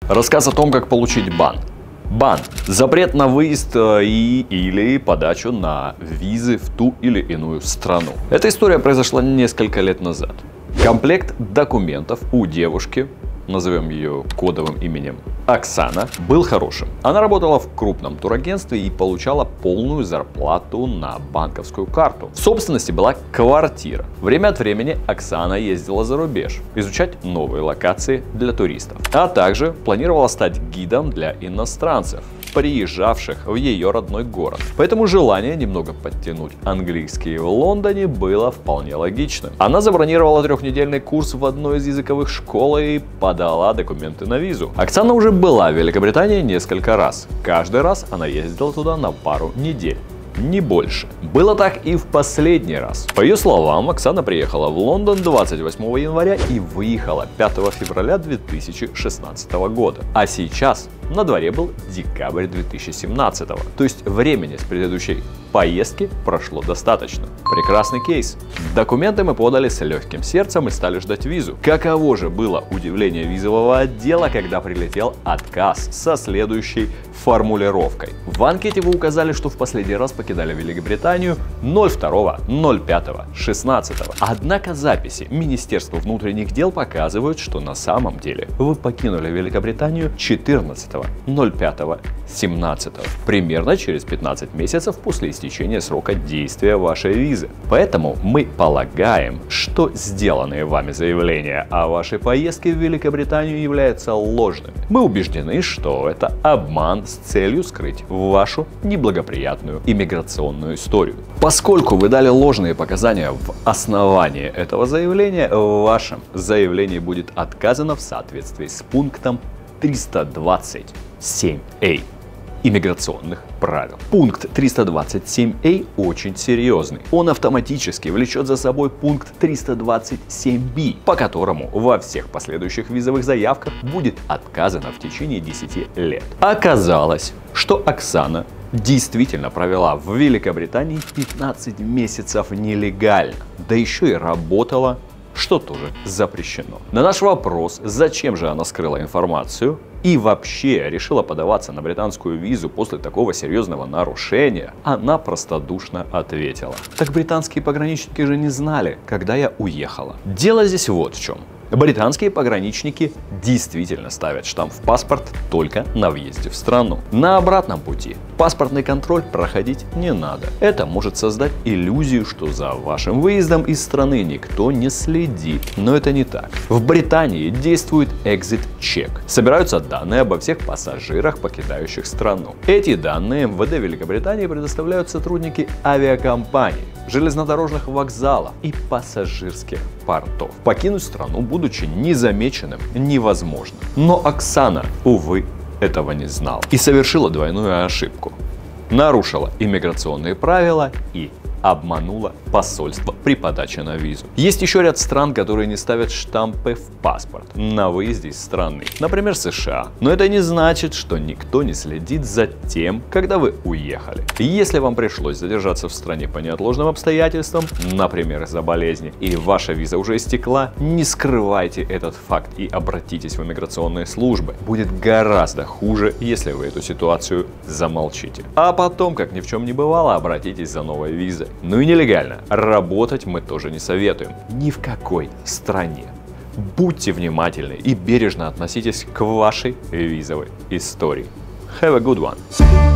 Рассказ о том, как получить бан. Бан – запрет на выезд или подачу на визы в ту или иную страну. Эта история произошла несколько лет назад. Комплект документов у девушки, назовем ее кодовым именем Оксана, был хорошим. Она работала в крупном турагентстве и получала полную зарплату на банковскую карту. В собственности была квартира. Время от времени Оксана ездила за рубеж, изучать новые локации для туристов. А также планировала стать гидом для иностранцев, приезжавших в ее родной город. Поэтому желание немного подтянуть английский в Лондоне было вполне логичным. Она забронировала 3-недельный курс в одной из языковых школ и подала документы на визу. Оксана уже была в Великобритании несколько раз. Каждый раз она ездила туда на пару недель. Не больше. Было так и в последний раз. По ее словам, Оксана приехала в Лондон 28 января и выехала 5 февраля 2016 года. А сейчас на дворе был декабрь 2017. То есть времени с предыдущей поездки прошло достаточно. Прекрасный кейс. Документы мы подали с легким сердцем и стали ждать визу. Каково же было удивление визового отдела, когда прилетел отказ со следующей формулировкой. В анкете вы указали, что в последний раз покидали Великобританию 02.05.16. Однако записи Министерства внутренних дел показывают, что на самом деле вы покинули Великобританию 14.05.17. Примерно через 15 месяцев после истечения срока действия вашей визы. Поэтому мы полагаем, что сделанные вами заявления о вашей поездке в Великобританию являются ложными. Мы убеждены, что это обман с целью скрыть вашу неблагоприятную иммиграционную историю. Поскольку вы дали ложные показания в основании этого заявления, в вашем заявлении будет отказано в соответствии с пунктом 327А иммиграционных правил. Пункт 327А очень серьезный. Он автоматически влечет за собой пункт 327Б, по которому во всех последующих визовых заявках будет отказано в течение 10 лет. Оказалось, что Оксана действительно провела в Великобритании 15 месяцев нелегально, да еще и работала, что тоже запрещено. На наш вопрос, зачем же она скрыла информацию и вообще решила подаваться на британскую визу после такого серьезного нарушения, она простодушно ответила: так британские пограничники же не знали, когда я уехала. Дело здесь вот в чем. Британские пограничники действительно ставят штамп в паспорт только на въезде в страну. На обратном пути паспортный контроль проходить не надо. Это может создать иллюзию, что за вашим выездом из страны никто не следит. Но это не так. В Британии действует экзит-чек. Собираются данные обо всех пассажирах, покидающих страну. Эти данные МВД Великобритании предоставляют сотрудники авиакомпаний, железнодорожных вокзалов и пассажирских портов. Покинуть страну, будучи незамеченным, невозможно. Но Оксана, увы, этого не знала и совершила двойную ошибку. Нарушила иммиграционные правила и обманула посольство при подаче на визу. Есть еще ряд стран, которые не ставят штампы в паспорт на выезде из страны. Например, США. Но это не значит, что никто не следит за тем, когда вы уехали. Если вам пришлось задержаться в стране по неотложным обстоятельствам, например, из-за болезни, и ваша виза уже истекла, не скрывайте этот факт и обратитесь в иммиграционные службы. Будет гораздо хуже, если вы эту ситуацию замолчите. А потом, как ни в чем не бывало, обратитесь за новой визой. Ну и нелегально. Работать мы тоже не советуем. Ни в какой стране. Будьте внимательны и бережно относитесь к вашей визовой истории. Have a good one.